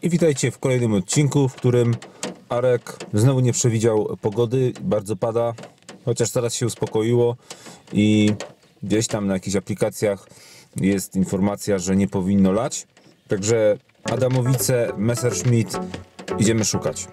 I witajcie w kolejnym odcinku, w którym Arek znowu nie przewidział pogody, bardzo pada, chociaż teraz się uspokoiło i gdzieś tam na jakichś aplikacjach jest informacja, że nie powinno lać. Także Adamowice, Messerschmitt, idziemy szukać.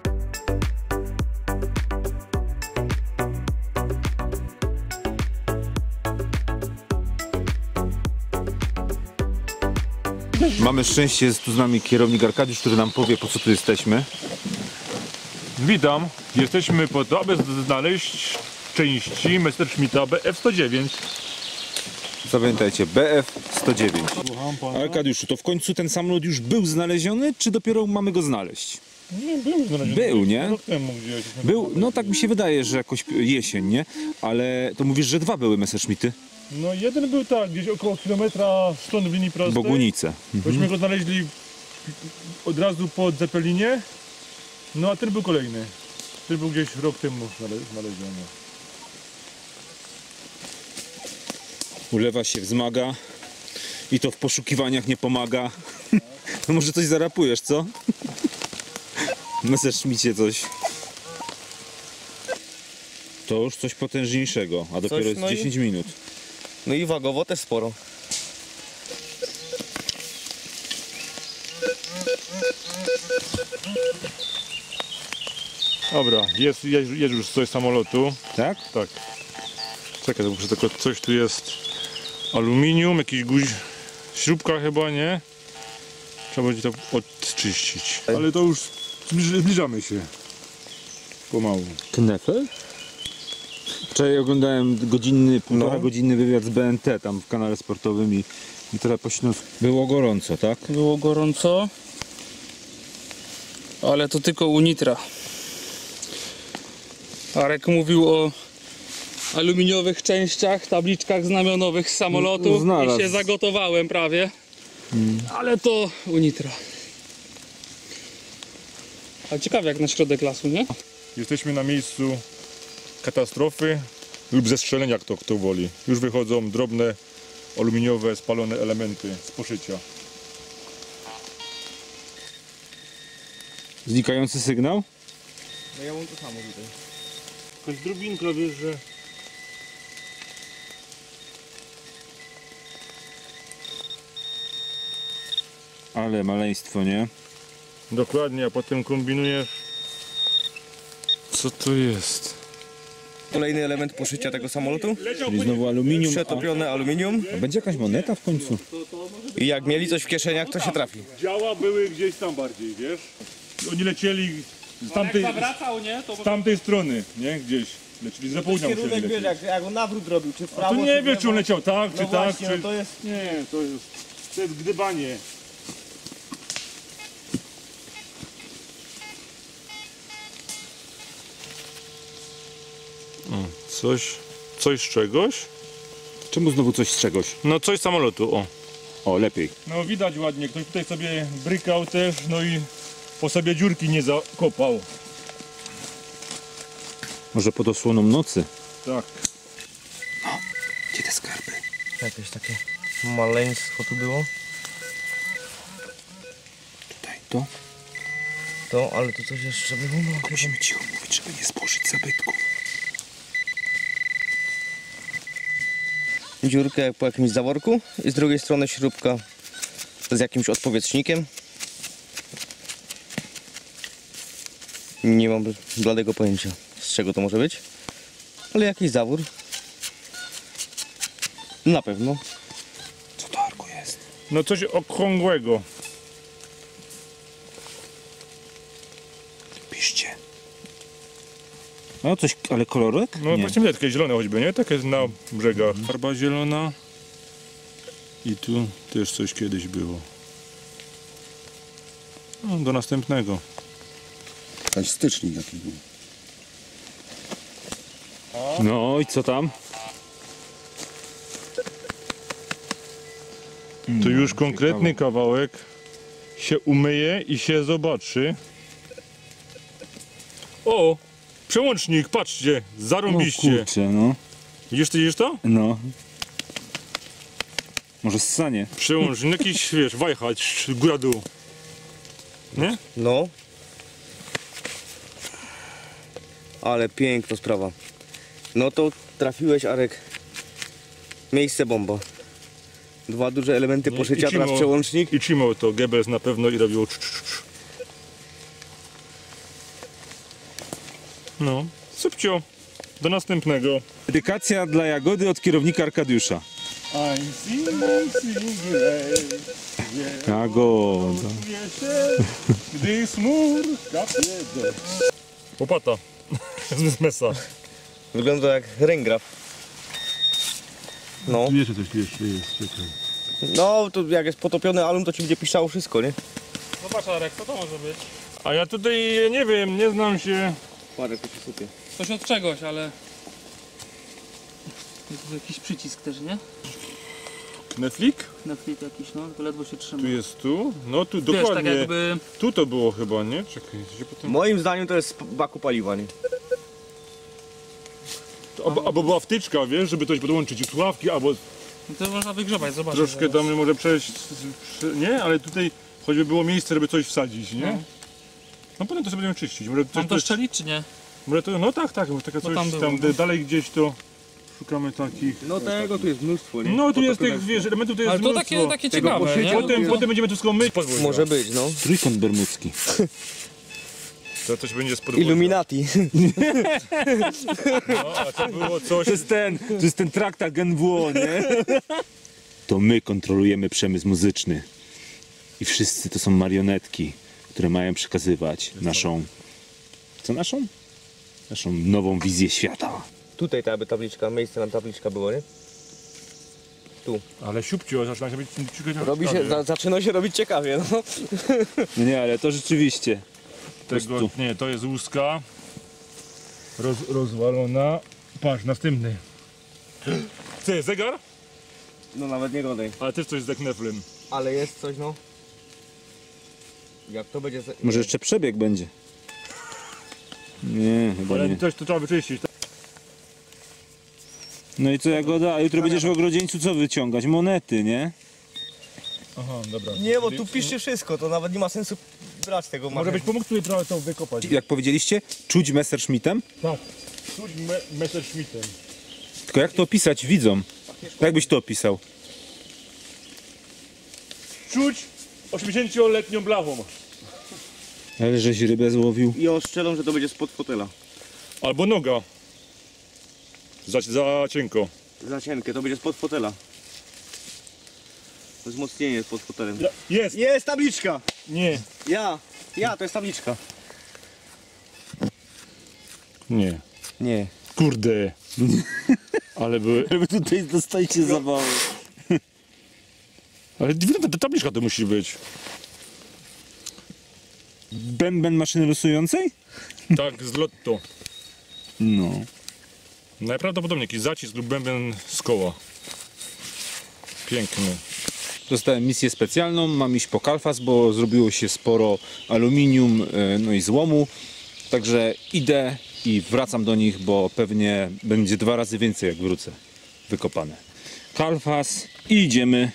Mamy szczęście, jest tu z nami kierownik Arkadiusz, który nam powie, po co tu jesteśmy. Witam, jesteśmy po to, aby znaleźć części Messerschmitta BF109. Zapamiętajcie, BF109. Arkadiuszu, to w końcu ten samolot już był znaleziony, czy dopiero mamy go znaleźć? Nie, był znaleziony. Był, nie? Rok temu gdzieś. Był, no tak mi się wydaje, że jakoś jesień, nie? Ale to mówisz, że dwa były Messerschmitty? No jeden był tak, gdzieś około kilometra stąd w linii prostej. Bogunice. Myśmy go znaleźli od razu po Zeppelinie. No a ten był kolejny. Ten był gdzieś rok temu znaleziony. Ulewa się, wzmaga i to w poszukiwaniach nie pomaga. No może coś zarapujesz, co? Messerschmitcie coś. To już coś potężniejszego, a dopiero jest no 10 minut. No i wagowo też sporo. Dobra, jest już coś z samolotu. Tak? Tak. Czekaj, to muszę tylko coś tu jest. Aluminium, jakiś śrubka chyba, nie? Trzeba będzie to odczyścić. Ale to już zbliżamy się. Pomału. Knefel? Wczoraj oglądałem półtora godzinny wywiad z BNT tam w kanale sportowym i trochę pośnów. Było gorąco, tak? Było gorąco, ale to tylko u Nitra. Arek mówił o aluminiowych częściach, tabliczkach znamionowych z samolotu Znalazł. i się zagotowałem prawie, ale to u Nitra. A ciekawe jak na środek lasu, nie? Jesteśmy na miejscu katastrofy lub zestrzelenia, kto woli. Już wychodzą drobne, aluminiowe, spalone elementy z poszycia. Znikający sygnał? No ja mam to samo tutaj. Jakaś drobinka, wiesz, że... Ale maleństwo, nie? Dokładnie, a potem kombinujesz... Co to jest? Kolejny element poszycia tego samolotu. Czyli znowu aluminium. Przetopione aluminium. A będzie jakaś moneta w końcu? I jak mieli coś w kieszeniach, to się trafi. Działa były gdzieś tam bardziej, wiesz? Oni lecieli z zawracał, nie? To tamtej strony, nie? Gdzieś. Lecieli z południa musieli Kierunek, wiesz, lecieć. jak on nawrót robił, czy w A prawo, to nie czy w wie, czy lewo. on leciał tak, czy No tak, właśnie, czy... no to jest... Nie, to jest gdybanie. Coś z czegoś? Czemu znowu coś z czegoś? No coś z samolotu, o. O, lepiej. No widać ładnie, ktoś tutaj sobie brykał też, no i po sobie dziurki nie zakopał. Może pod osłoną nocy? Tak. Gdzie te skarby? Jakieś takie maleństwo tu było. Tutaj, to? To, ale tu coś jeszcze było. No, Musimy cicho mówić, żeby nie spożyć zabytków. dziurkę jak po jakimś zaworku i z drugiej strony śrubka z jakimś odpowietrznikiem. Nie mam bladego pojęcia, z czego to może być, ale jakiś zawór. Na pewno. Co to, Arku, jest? No coś okrągłego. Piszcie. No coś, ale kolorek? No Nie. właśnie widać, takie zielone choćby, nie? Takie na brzegach. Farba zielona. I tu też coś kiedyś było. No, do następnego. Jakaś stycznik jakiś był. No i co tam? Tu już konkretny kawałek się umyje i się zobaczy. O! Przełącznik, patrzcie, zarąbiście. O kurczę, no. Widzisz to? No. Może ssanie. Przełącznik, jakiś, wiesz, wajchać, góra dół. Nie? No. Ale piękna sprawa. No to trafiłeś, Arek. Miejsce bomba. Dwa duże elementy poszycia, teraz przełącznik. I trzymał to Goebbels na pewno i robił No, subcio. Do następnego. Dedykacja dla Jagody od kierownika Arkadiusza. Jagoda. Gdy smurka przyjdzie. Łopata. Z mesa. Wygląda jak ręgraf. No. Tu jeszcze coś jest, czekaj. No, to jak jest potopiony alum, to ci będzie piszczało wszystko, nie? Zobacz, Arek, co to może być? A ja tutaj nie wiem, nie znam się. Parę to się sypie. Coś od czegoś, ale... Jest tu jakiś przycisk też, nie? Netflix? Na chwilę jakiś, no, to ledwo się trzyma. Tu jest tu? No tu Wiesz, dokładnie. tak jakby... Tu to było chyba, nie? Czekaj, się potem... Moim zdaniem to jest baku paliwa, nie? Albo była wtyczka, wiesz, żeby coś podłączyć i słuchawki, albo No to można wygrzebać, zobacz. troszkę tam może przejść, nie? Ale tutaj choćby było miejsce, żeby coś wsadzić, nie? No potem to sobie będziemy czyścić. Może Mam to szczelić, czy nie? może to, no tak, może taka coś tam tam, było, no. dalej gdzieś to szukamy takich. No tego tu jest mnóstwo, nie? No tu jest tych, wiesz, elementów to jest Ale to mnóstwo. takie ciekawe, nie? Potem będziemy tu wszystko myć. Może być, no. Trójkąt bermudzki. To coś będzie spod Illuminati. No, a to było coś... To jest ten traktat GNWO, nie? To my kontrolujemy przemysł muzyczny. I wszyscy to są marionetki, które mają przekazywać naszą... Co naszą? Naszą nową wizję świata. Tutaj ta by tabliczka, miejsce na tabliczka było, nie? Ale siupcio, zaczyna się być ciekawe. Robi się, zaczyna się robić ciekawie, no. No nie, ale to rzeczywiście. Tego, nie, to jest łuska. Rozwalona. Patrz, następny. Co jest, zegar? No nawet nie godaj. Ale też coś z dekneflem. Ale jest coś, no. Jak to będzie... Może jeszcze przebieg będzie. Nie, chyba Ale nie. coś to trzeba wyczyścić. No i co, Jagoda? A jutro będziesz w ogrodzieńcu co wyciągać? Monety, nie? Aha, dobra. Nie, bo tu piszcie wszystko, to nawet nie ma sensu brać tego Może byś pomógł tutaj trochę to wykopać. Jak powiedzieliście, czuć Messerschmittem? Tak. Czuć Messerschmittem. Tylko jak to opisać widzom? Jak byś to opisał? Czuć 80-letnią blachą. Ale żeś rybę złowił. I ostrzelą, że to będzie spod fotela. Albo noga. Za cienko. Za cienkie, to będzie spod fotela. Wzmocnienie pod fotelem. Jest! Jest tabliczka! Nie. Ja, to jest tabliczka. Nie. Nie. Kurde. Ale były... Wy tutaj dostajecie zabawy. Ale ta tabliczka to musi być. Bęben maszyny losującej? Tak, z lotto. No. Najprawdopodobniej jakiś zacisk lub bęben z koła. Piękny. Dostałem misję specjalną, mam iść po kalfas, bo zrobiło się sporo aluminium, no i złomu. Także idę i wracam do nich, bo pewnie będzie 2 razy więcej jak wrócę wykopane. Kalfas i idziemy.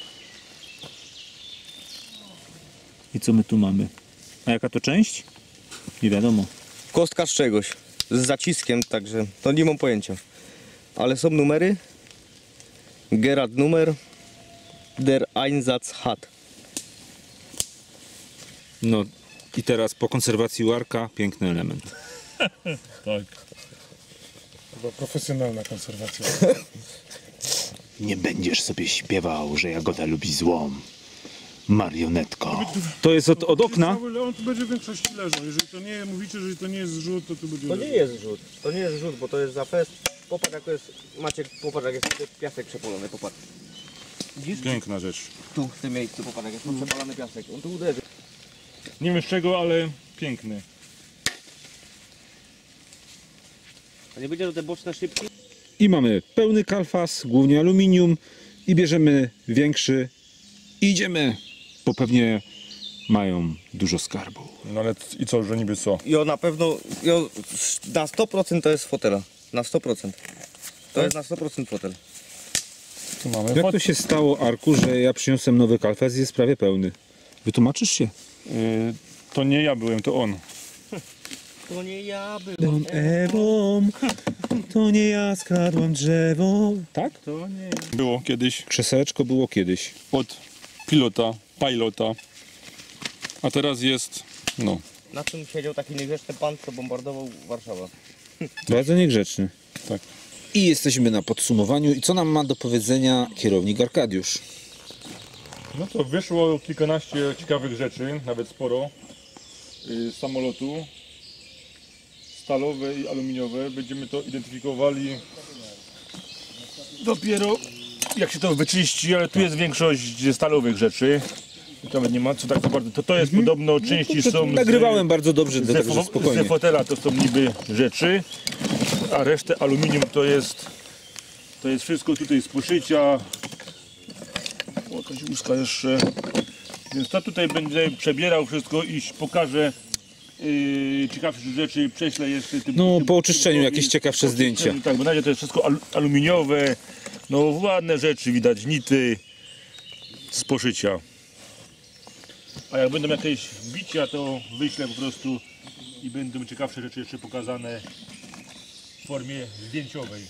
I co my tu mamy? A jaka to część? Nie wiadomo. Kostka z czegoś. Z zaciskiem, także to nie mam pojęcia. Ale są numery. Gerard numer. Der Einsatz hat. No i teraz po konserwacji łarka piękny element. Tak. Chyba profesjonalna konserwacja. Nie będziesz sobie śpiewał, że Jagoda lubi złom. Marionetko. To jest od okna? Ale on tu będzie w większości leżał. Jeżeli to nie mówicie, że to nie jest zrzut, to tu będzie To nie leżał. jest rzut. To nie jest rzut, bo to jest za fest. Popatrz jak to jest. Maciek, popatrz jak jest piasek przepolony, popatrz. Piękna rzecz. Tu w tym miejscu, popatrz jak jest przepalony piasek. On tu uderzy. Nie wiem z czego, ale piękny. A nie będzie, że te boczne szybki? I mamy pełny kalfas, głównie aluminium i bierzemy większy i idziemy, bo pewnie mają dużo skarbu. No ale i co, że niby co? I on na pewno, na 100% to jest fotela. Na 100%. To jest na 100% fotel. Tu mamy. Jak to się stało, Arku, że ja przyniosłem nowy kalfas i jest prawie pełny? Wytłumaczysz się? To nie ja byłem, to on. To nie ja byłem. Ewą, to nie ja skradłam drzewo. Tak? To nie. Było kiedyś Krzesełeczko było kiedyś. od pilota. A teraz jest, no, Na czym siedział taki niegrzeczny pan, co bombardował Warszawę? Bardzo niegrzeczny. tak. I jesteśmy na podsumowaniu. I co nam ma do powiedzenia kierownik Arkadiusz? No to wyszło kilkanaście ciekawych rzeczy, nawet sporo. Z samolotu. Stalowe i aluminiowe. Będziemy to identyfikowali dopiero jak się to wyczyści, ale tu jest większość stalowych rzeczy. Tu nawet nie ma co tak za bardzo. To jest podobno części są Nagrywałem bardzo dobrze, dlatego że ze spokojnie. fotela to są niby rzeczy, a resztę aluminium to jest wszystko tutaj z poszycia. O, jakaś łuska jeszcze. Więc to tutaj będę przebierał wszystko i pokażę ciekawsze rzeczy, prześlę jeszcze tym. No, tym po oczyszczeniu jakieś ciekawsze po oczyszczeniu, zdjęcia. Tak, bo na razie to jest wszystko aluminiowe. No ładne rzeczy, widać nity z poszycia. A jak będą jakieś bicia, to wyślę po prostu i będą ciekawsze rzeczy jeszcze pokazane w formie zdjęciowej.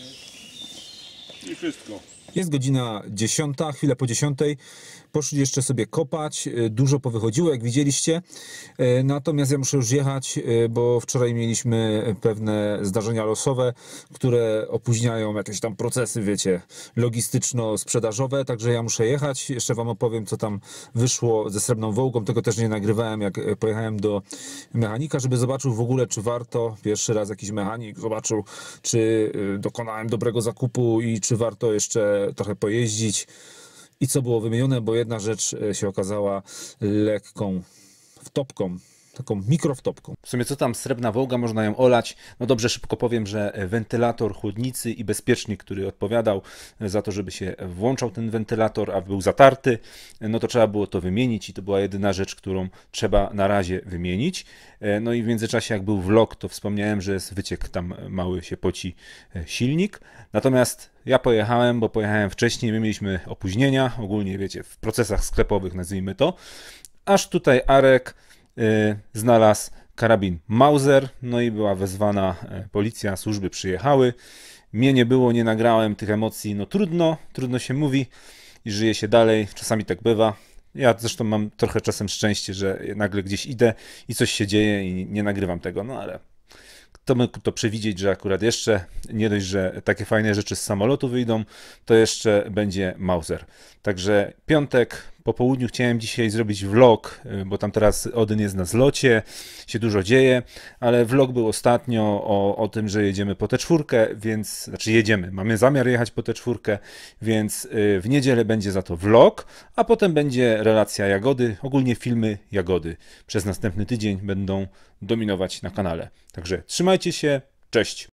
I wszystko. Jest godzina 10, chwilę po 10. Poszli jeszcze sobie kopać, dużo powychodziło, jak widzieliście. Natomiast ja muszę już jechać, bo wczoraj mieliśmy pewne zdarzenia losowe, które opóźniają jakieś tam procesy, wiecie, logistyczno-sprzedażowe, także ja muszę jechać. Jeszcze wam opowiem, co tam wyszło ze Srebrną Wołgą. Tego też nie nagrywałem, jak pojechałem do mechanika, żeby zobaczył w ogóle, czy warto. Pierwszy raz jakiś mechanik zobaczył, czy dokonałem dobrego zakupu i czy warto jeszcze trochę pojeździć. I co było wymienione, bo jedna rzecz się okazała lekką wtopką, taką mikrowtopką. W sumie co tam Srebrna Wołga, można ją olać. No dobrze, szybko powiem, że wentylator chłodnicy i bezpiecznik, który odpowiadał za to, żeby się włączał ten wentylator, a był zatarty, no to trzeba było to wymienić i to była jedyna rzecz, którą trzeba na razie wymienić. No i w międzyczasie jak był vlog, to wspomniałem, że jest wyciek, tam mały się poci silnik. Natomiast ja pojechałem, bo pojechałem wcześniej, my mieliśmy opóźnienia, ogólnie wiecie, w procesach sklepowych nazwijmy to, aż tutaj Arek znalazł karabin Mauser, no i była wezwana policja, służby przyjechały. Mnie nie było, nie nagrałem tych emocji, no trudno się mówi i żyje się dalej, czasami tak bywa. Ja zresztą mam trochę czasem szczęście, że nagle gdzieś idę i coś się dzieje i nie nagrywam tego, no ale kto mógł to przewidzieć, że akurat jeszcze nie dość, że takie fajne rzeczy z samolotu wyjdą, to jeszcze będzie Mauser. Także piątek po południu chciałem dzisiaj zrobić vlog, bo tam teraz Odyn jest na zlocie, się dużo dzieje, ale vlog był ostatnio o tym, że jedziemy po T4, więc, mamy zamiar jechać po T4, więc w niedzielę będzie za to vlog, a potem będzie relacja jagody, ogólnie filmy jagody. Przez następny tydzień będą dominować na kanale. Także trzymajcie się, cześć!